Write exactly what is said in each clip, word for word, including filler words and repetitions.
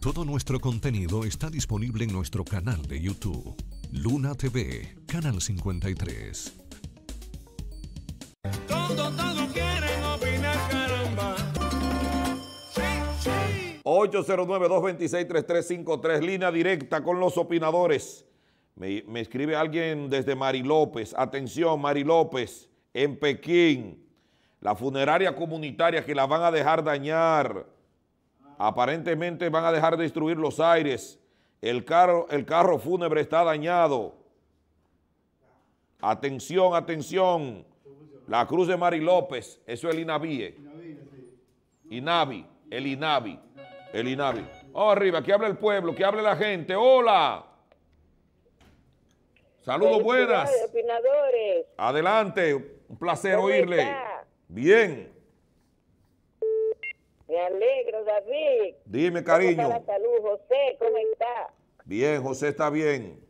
Todo nuestro contenido está disponible en nuestro canal de YouTube, Luna T V, Canal cincuenta y tres. Todo, todo quieren opinar, caramba. Sí, sí. ocho cero nueve, dos dos seis, tres tres cinco tres, línea directa con los opinadores. Me, me escribe alguien desde Mari López. Atención, Mari López, en Pekín, la funeraria comunitaria que la van a dejar dañar. Aparentemente van a dejar destruir los aires. El carro, el carro fúnebre está dañado. Atención, atención. La Cruz de Mari López, eso es el INAVI. INAVI, el INAVI. El INAVI. Oh, arriba, que hable el pueblo, que hable la gente. Hola. Saludos, buenas. Opinadores. Adelante, un placer ¿Cómo oírle. está? Bien. Me alegro, David. Dime, ¿Cómo cariño. está la salud? José, ¿cómo está? Bien, José está bien.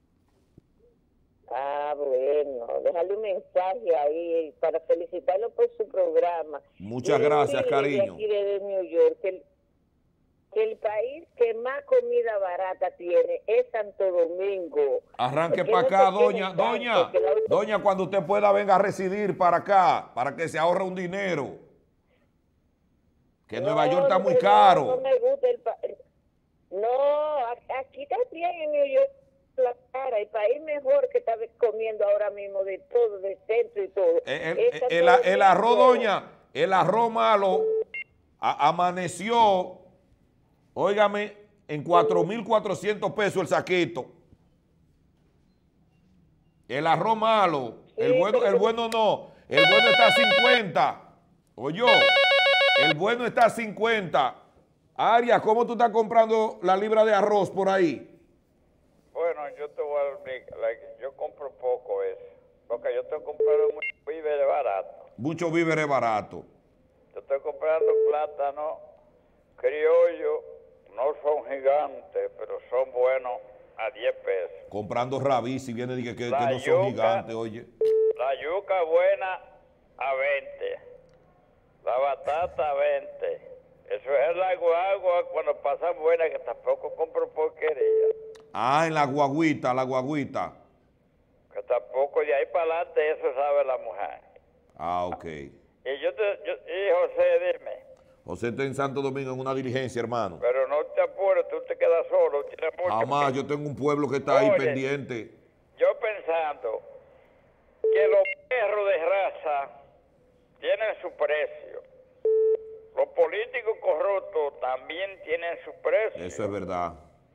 Ah, bueno, déjale un mensaje ahí para felicitarlo por su programa. Muchas Y gracias, decirle cariño. de aquí de New York que el, que el país que más comida barata tiene es Santo Domingo. Arranque Porque para no acá, se quede doña, tanto, doña, que la- doña, cuando usted pueda venga a residir para acá, para que se ahorre un dinero. Que No, Nueva York está muy no, caro. No me gusta el país. No, a- aquí también en New York la cara, el país mejor que está comiendo ahora mismo de todo, de centro y todo. El, Es el- Santo el- el arroz, Domingo. doña, el arroz malo a- amaneció, óigame, en cuatro mil cuatrocientos pesos el saquito. El arroz malo, el Sí, bueno, pero- el bueno no, el bueno está a cincuenta. Oyó, el bueno está a cincuenta. Aria, ¿cómo tú estás comprando la libra de arroz por ahí? Bueno, yo te voy a explicar, like, yo compro poco eso, porque yo estoy comprando mucho víveres barato. Mucho víveres barato. Yo estoy comprando plátano criollo, no son gigantes, pero son buenos a diez pesos. Comprando rabí, si viene y dice que, que La no son yuca. gigantes, oye. La yuca buena a veinte, la batata a veinte. Eso es la guagua cuando pasa buena, que tampoco compro porquería. Ah, en la guaguita, la guaguita. Que tampoco de ahí para adelante eso sabe la mujer. Ah, ok. Y yo te, yo, y José, dime, José está en Santo Domingo en una diligencia, hermano. pero no te apures, tú te quedas solo, tienes mucho. Jamás, que- yo tengo un pueblo que está ahí Oye. pendiente. Yo pensando que los perros de raza tienen su precio. Los políticos corruptos también tienen su precio. Eso es verdad.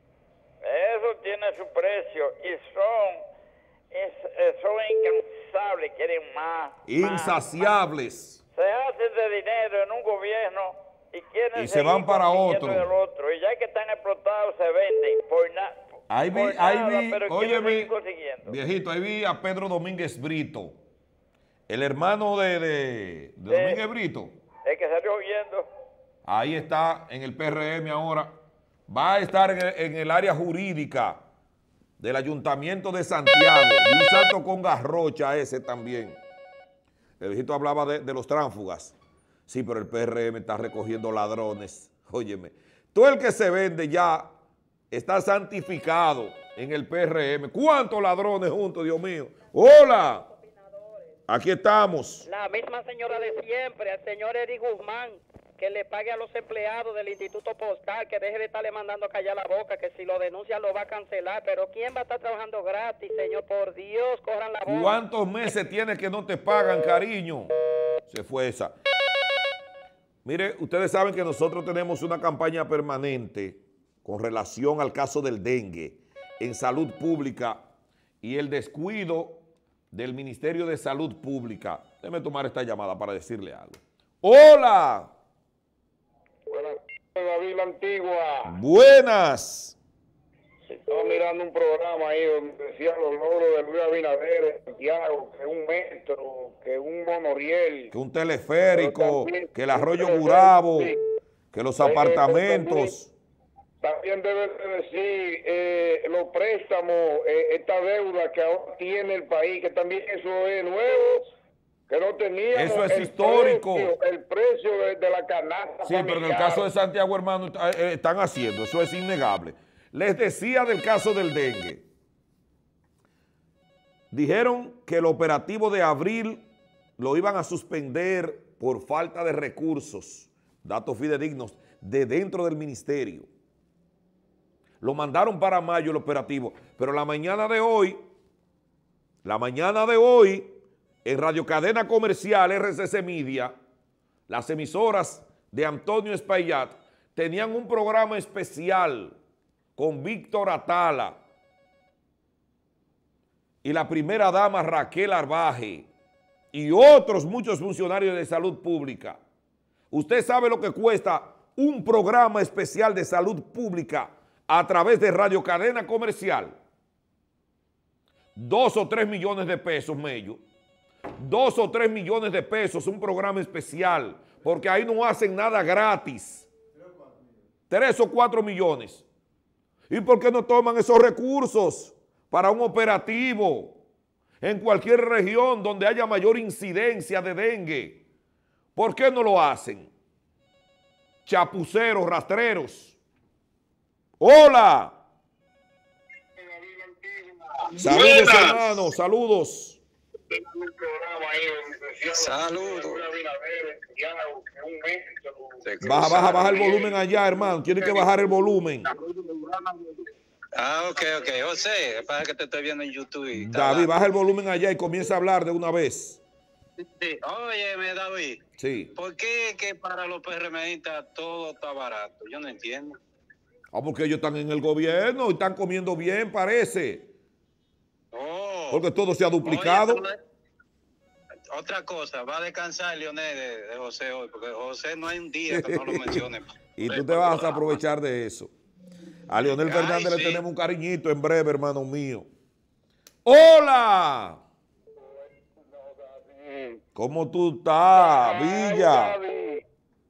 Eso tiene su precio y son, es- eh, son incansables, quieren más. más, Insaciables. más. Se hacen de dinero en un gobierno y quieren Y se seguir van para consiguiendo otro. del otro. Y ya que están explotados se venden por, na, Ahí vi, por ahí nada, vi, pero quieren óyeme, seguir consiguiendo. viejito, ahí vi a Pedro Domínguez Brito, el hermano de, de, de Sí. Domínguez Brito. El que salió huyendo. Ahí está en el P R M ahora. Va a estar en el, en el área jurídica del Ayuntamiento de Santiago. Y un salto con garrocha ese también. El viejito hablaba de, de los tránsfugas. Sí, pero el P R M está recogiendo ladrones. Óyeme, todo el que se vende ya está santificado en el P R M. ¿Cuántos ladrones juntos, Dios mío? ¡Hola! Aquí estamos. La misma señora de siempre, el señor Eric Guzmán, que le pague a los empleados del Instituto Postal, que deje de estarle mandando a callar la boca, que si lo denuncia lo va a cancelar. Pero ¿quién va a estar trabajando gratis, señor? Por Dios, corran la voz. ¿Cuántos meses tiene que no te pagan, cariño? Se fue esa. Mire, ustedes saben que nosotros tenemos una campaña permanente con relación al caso del dengue en salud pública y el descuido del Ministerio de Salud Pública. Déjeme tomar esta llamada para decirle algo. ¡Hola! Buenas tardes, David La Antigua. Buenas. Estaba mirando un programa ahí donde decía los logros de Luis Abinader en Santiago, que un metro, que un monoriel. Que un teleférico, Pero también- que el arroyo Gurabo, Sí. que los Eh, eh, apartamentos. También debe de decir eh, los préstamos, eh, esta deuda que ahora tiene el país, que también eso es nuevo, que no teníamos Eso es el histórico. precio, el precio de, de la canasta Sí, pero en el caso de Santiago, hermano, eh, están haciendo, eso es innegable. Les decía del caso del dengue. Dijeron que el operativo de abril lo iban a suspender por falta de recursos, datos fidedignos, de dentro del ministerio. Lo mandaron para mayo el operativo, pero la mañana de hoy, la mañana de hoy, en Radio Cadena Comercial R C C Media, las emisoras de Antonio Espaillat tenían un programa especial con Víctor Atala y la primera dama Raquel Arbaje y otros muchos funcionarios de salud pública. Usted sabe lo que cuesta un programa especial de salud pública a través de Radio Cadena Comercial. Dos o tres millones de pesos, Mello. Dos o tres millones de pesos, un programa especial, porque ahí no hacen nada gratis. Tres o cuatro millones. ¿Y por qué no toman esos recursos para un operativo en cualquier región donde haya mayor incidencia de dengue? ¿Por qué no lo hacen? Chapuceros, rastreros. ¡Hola! Saludos, hermanos, saludos. Saludos. Baja, baja, baja el volumen allá, hermano. Tiene que bajar el volumen. Ah, ok, ok. José, para que te estoy viendo en YouTube. y está David, hablando. baja el volumen allá y comienza a hablar de una vez. Sí. Óyeme, David. Sí. ¿Por qué que para los PRMistas todo está barato? Yo no entiendo. Ah, porque ellos están en el gobierno y están comiendo bien, parece. Oh. Porque todo se ha duplicado. Oye, pero, otra cosa, va a descansar Leonel de, de José hoy, porque José no hay un día que no lo mencione. Y tú te vas a aprovechar de eso. A Leonel Ay, Fernández sí. le tenemos un cariñito en breve, hermano mío. ¡Hola! ¿Cómo tú estás, Villa? David,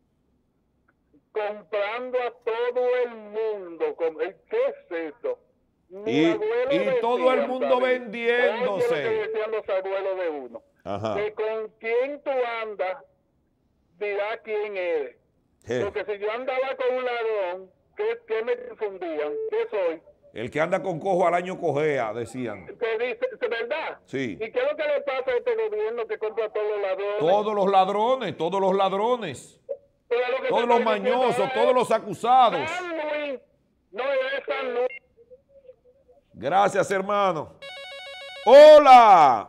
comprando a todo el mundo. con- ¿Qué es eso? Mi Y- abuelo y decía, todo el mundo David, vendiéndose. oye lo que decían los abuelos de uno. Ajá. Que con quién tú andas, dirá quién eres. Je. Porque si yo andaba con un ladrón, ¿qué, qué me confundían? ¿Qué soy? El que anda con cojo al año cojea, decían. ¿Qué dice? ¿Es verdad? Sí. ¿Y qué es lo que le pasa a este gobierno que contra todos los ladrones? Todos los ladrones, todos los ladrones, Pero lo que todos te los estoy diciendo mañosos, es todos los acusados. San Luis, no es San Luis. Gracias, hermano. ¡Hola!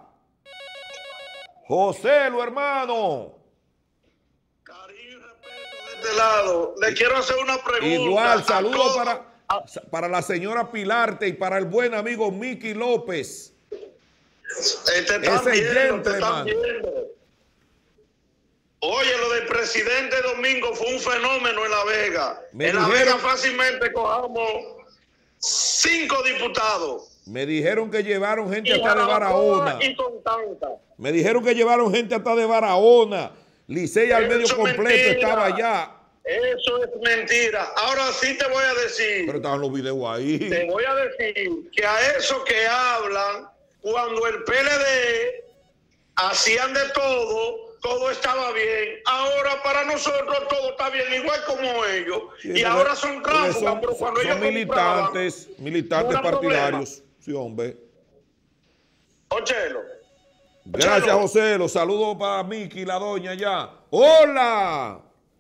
José, lo hermano. Cariño y respeto de este lado. Le quiero hacer una pregunta. Igual, a saludos todos. para, para la señora Pilarte y para el buen amigo Miki López. Eh, te están ese viendo, te gentleman. están viendo. Oye, lo del presidente Domingo fue un fenómeno en La Vega. Me en La dijeron- Vega fácilmente cojamos cinco diputados. Me dijeron que llevaron gente Y hasta de Jarabacoa Barahona. y con tanta. Me dijeron que llevaron gente hasta de Barahona. Licey al medio Eso es completo mentira. estaba allá. Eso es mentira. Ahora sí te voy a decir. Pero estaban los videos ahí. Te voy a decir que a eso que hablan, cuando el P L D hacían de todo, todo estaba bien. Ahora para nosotros todo está bien, igual como ellos. Sí, y porque- ahora son porque tránsfugas, son, pero cuando son ellos compraban, militantes, militantes no era partidarios. Sí, hombre. Ochelo. Gracias, Chalo. José. Los saludos para Miki y la doña allá. ¡Hola!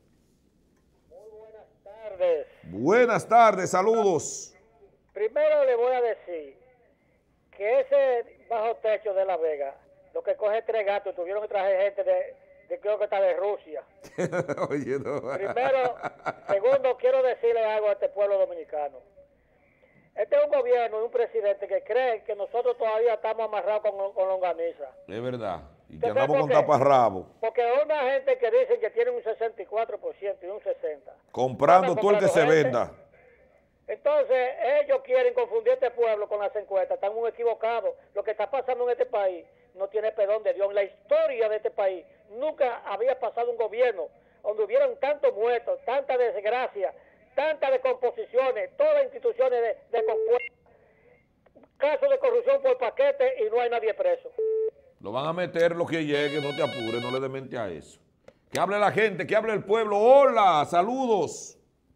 Tardes. Buenas tardes, saludos. Primero le voy a decir que ese bajo techo de La Vega, lo que coge tres gatos, tuvieron que traer gente de, de creo que está de Rusia. Oye, no. Primero, segundo, quiero decirle algo a este pueblo dominicano. Este es un gobierno y un presidente que cree que nosotros todavía estamos amarrados con, con longaniza. Es verdad. Y que ¿Usted sabe andamos con por qué? taparrabo. Porque hay una gente que dice que tiene un sesenta y cuatro por ciento y un sesenta por ciento. Comprando todo el que se gente. venda. Entonces, ellos quieren confundir este pueblo con las encuestas. Están muy equivocados. Lo que está pasando en este país no tiene perdón de Dios. En la historia de este país nunca había pasado un gobierno donde hubieran tantos muertos, tanta desgracia, tantas descomposiciones, todas las instituciones de, de compuestas, casos de corrupción por paquete y no hay nadie preso. Lo van a meter lo que llegue, no te apures, no le demente a eso. Que hable la gente, que hable el pueblo. Hola, saludos.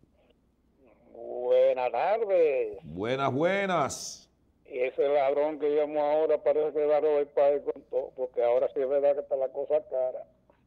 Buenas tardes. Buenas, buenas. Y ese ladrón que llamó ahora parece que va a robar el país con todo, porque ahora sí es verdad que está la cosa cara.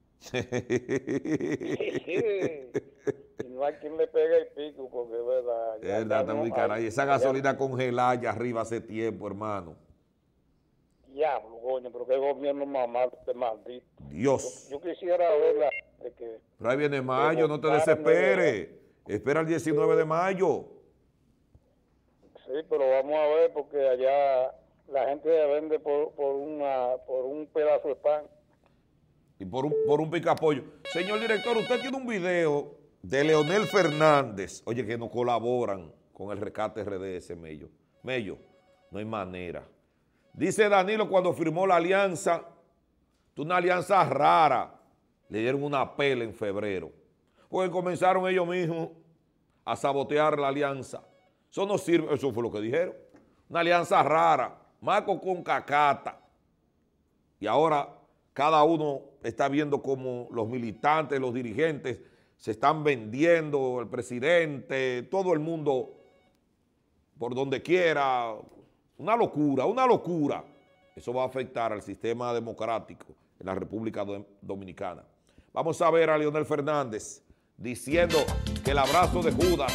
Y no hay quien le pegue el pico, porque es verdad. Es verdad, está muy cara. Y esa gasolina congelada allá arriba hace tiempo, hermano. Diablo, coño, pero qué gobierno más malo este maldito. Dios. Yo, yo quisiera verla. De que, pero ahí viene mayo, no te desesperes. Espera el diecinueve de mayo. Sí, pero vamos a ver, porque allá la gente se vende por, por, una, por un pedazo de pan. Y por un, por un picapollo. Señor director, usted tiene un video de Leonel Fernández, oye, que no colaboran con el rescate R D S, Mello. Mello, no hay manera. Dice Danilo cuando firmó la alianza, una alianza rara, le dieron una pela en febrero, porque comenzaron ellos mismos a sabotear la alianza. Eso no sirve, eso fue lo que dijeron. Una alianza rara, Marco con cacata. Y ahora cada uno está viendo cómo los militantes, los dirigentes se están vendiendo, el presidente, todo el mundo por donde quiera. Una locura, una locura. Eso va a afectar al sistema democrático en la República Dominicana. Vamos a ver a Leonel Fernández diciendo que el abrazo de Judas.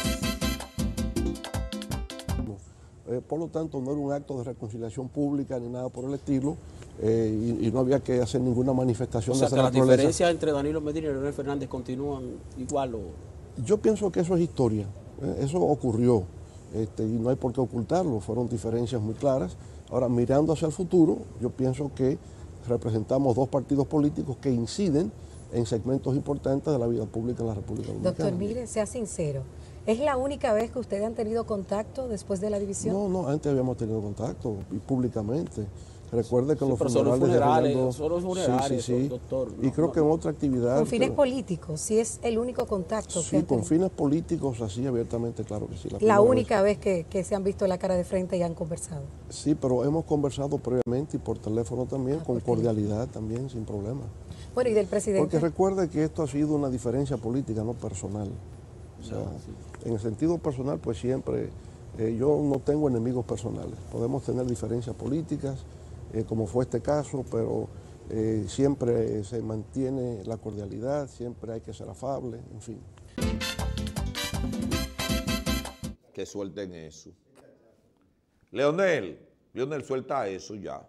Eh, por lo tanto, no era un acto de reconciliación pública ni nada por el estilo, eh, y, y no había que hacer ninguna manifestación o sea, de esa que naturaleza. ¿Las diferencias entre Danilo Medina y Leonel Fernández continúan igual? O... Yo pienso que eso es historia, eh, eso ocurrió, este, y no hay por qué ocultarlo, fueron diferencias muy claras. Ahora, mirando hacia el futuro, yo pienso que representamos dos partidos políticos que inciden en segmentos importantes de la vida pública en la República Dominicana. Doctor, mire, sea sincero, ¿es la única vez que ustedes han tenido contacto después de la división? No, no, antes habíamos tenido contacto, y públicamente. Recuerde que sí, los pero funerales... Solo funerales, Fernando, solo funerales, sí, sí, sí. doctor. Y no, creo no, que en otra actividad... Con fines pero, políticos, si es el único contacto sí, que han con tenido. fines políticos, así abiertamente, claro que sí. La, la única vez, vez que, que se han visto la cara de frente y han conversado. Sí, pero hemos conversado previamente y por teléfono también, ah, con cordialidad también, sin problema. Bueno, ¿y del presidente? Porque recuerde que esto ha sido una diferencia política, no personal. O sea, no, sí. En el sentido personal, pues siempre, eh, yo no tengo enemigos personales. Podemos tener diferencias políticas, eh, como fue este caso, pero eh, siempre se mantiene la cordialidad, siempre hay que ser afable, en fin. Que suelten eso. Leonel, Leonel, suelta eso ya.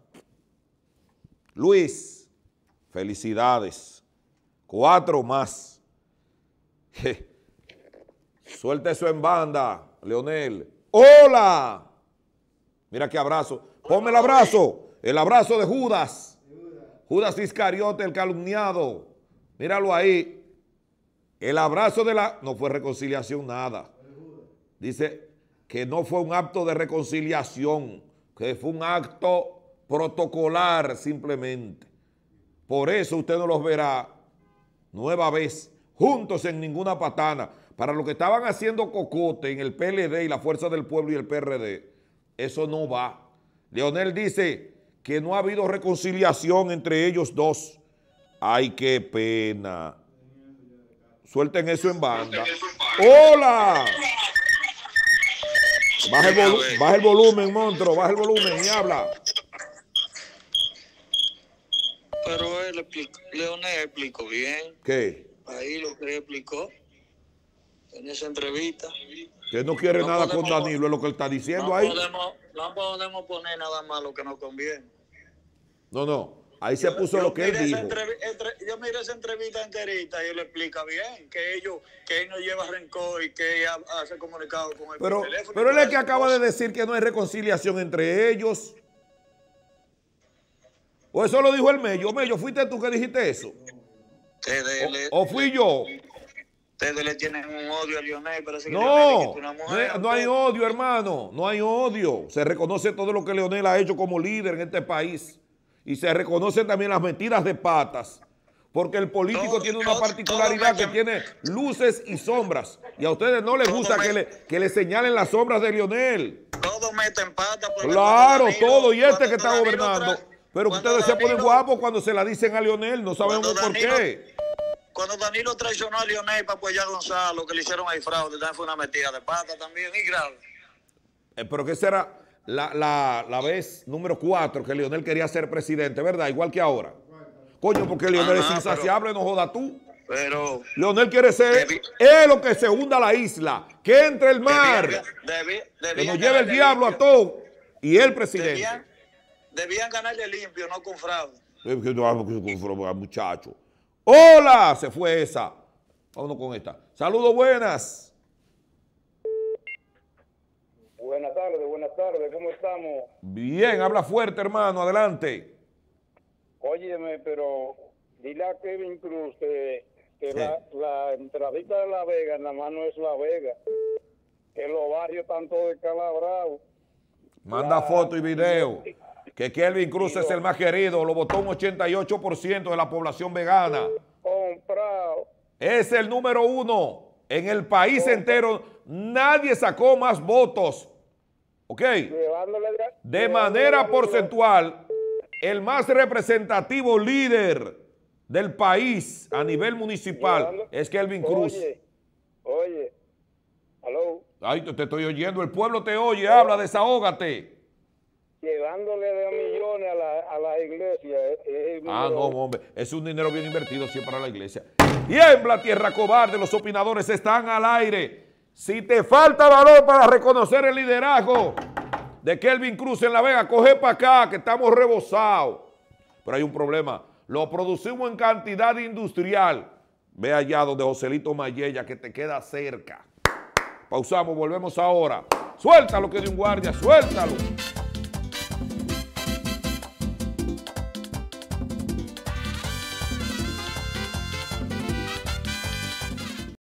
Luis, felicidades. Cuatro más. Je. Suelta eso en banda, Leonel. ¡Hola! Mira qué abrazo. Ponme el abrazo. El abrazo de Judas. Judas Iscariote, el calumniado. Míralo ahí. El abrazo de la... No fue reconciliación, nada. Dice que no fue un acto de reconciliación, que fue un acto protocolar simplemente. Por eso usted no los verá nueva vez juntos en ninguna patana. Para lo que estaban haciendo cocote en el P L D y la Fuerza del Pueblo y el P R D, eso no va. Leonel dice que no ha habido reconciliación entre ellos dos. Ay, qué pena. Suelten eso en banda. ¡Hola! Baja el, volu- baja el volumen, monstruo, baja el volumen y habla. Pero él explicó, Leonel explicó bien. ¿Qué? Ahí lo que él explicó en esa entrevista. Que no quiere no nada podemos, con Danilo, es lo que él está diciendo no ahí. Podemos, no podemos poner nada más lo que nos conviene. No, no, ahí se puso yo, lo que él dijo. Entre, entre, yo miré esa entrevista enterita y él lo explica bien, que ellos, que él no lleva rencor y que ella hace comunicado con él pero, por teléfono. Pero él es que acaba de decir que no hay reconciliación entre ellos. ¿O eso lo dijo el Mello? Mello, ¿fuiste tú que dijiste eso? Ustedes le, ¿O, ¿O fui yo? Ustedes le tienen un odio a Leonel, parece que no, Leonel una mujer, no, no hay odio, hermano, no hay odio. Se reconoce todo lo que Leonel ha hecho como líder en este país. Y se reconocen también las metidas de patas. Porque el político todo, tiene una todo, particularidad todo que tiene luces y sombras. Y a ustedes no les gusta que le, que le señalen las sombras de Leonel. Todo mete en pata. Claro, Danilo, todo. Y este que está gobernando. Tra... Pero Cuando ustedes se Danilo- ponen guapos cuando se la dicen a Leonel, no sabemos Cuando por Danilo- qué. Cuando Danilo traicionó a Lionel para apoyar a Gonzalo, que le hicieron ahí fraude, también fue una metida de pata también, y grave. Eh, pero que será la, la, la vez número cuatro que Leonel quería ser presidente, ¿verdad? Igual que ahora. Coño, porque Leonel Ajá, es insaciable, no joda tú. Pero Leonel quiere ser, Debi- es lo que se hunda la isla, que entre el mar, debían, debi- que debían nos lleve el ganarle diablo a limpio. todos y el presidente. Debían, debían ganarle limpio, no con fraude. Eh, que no, que no, muchacho. Hola, se fue esa. Vámonos con esta. Saludos, buenas. Buenas tardes, buenas tardes, ¿cómo estamos? Bien, habla fuerte, hermano, adelante. Óyeme, pero dile a Kevin Cruz que, que Sí. la, la entradita de La Vega nada más no es La Vega, que los barrios están todos descalabrados. Manda foto y video. Que Kelvin Cruz es el más querido, lo votó un ochenta y ocho por ciento de la población vegana. Comprado. Es el número uno en el país entero. Nadie sacó más votos. ¿Ok? Llevándole de, De manera porcentual, el más representativo líder del país a nivel municipal Llevando- es Kelvin Cruz. Oye, oye, aló, Ay, te, te estoy oyendo, el pueblo te oye, habla, desahógate. llevándole de millones a la, a la iglesia. es- es el Ah, no, número- hombre, es un dinero bien invertido siempre para la iglesia. Tiembla, tierra cobarde, los opinadores están al aire. Si te falta valor para reconocer el liderazgo de Kelvin Cruz en La Vega, coge para acá, que estamos rebosados. Pero hay un problema, lo producimos en cantidad industrial. Ve allá donde Joselito Mayella, que te queda cerca. Pausamos, volvemos ahora. Suéltalo que de un guardia, suéltalo.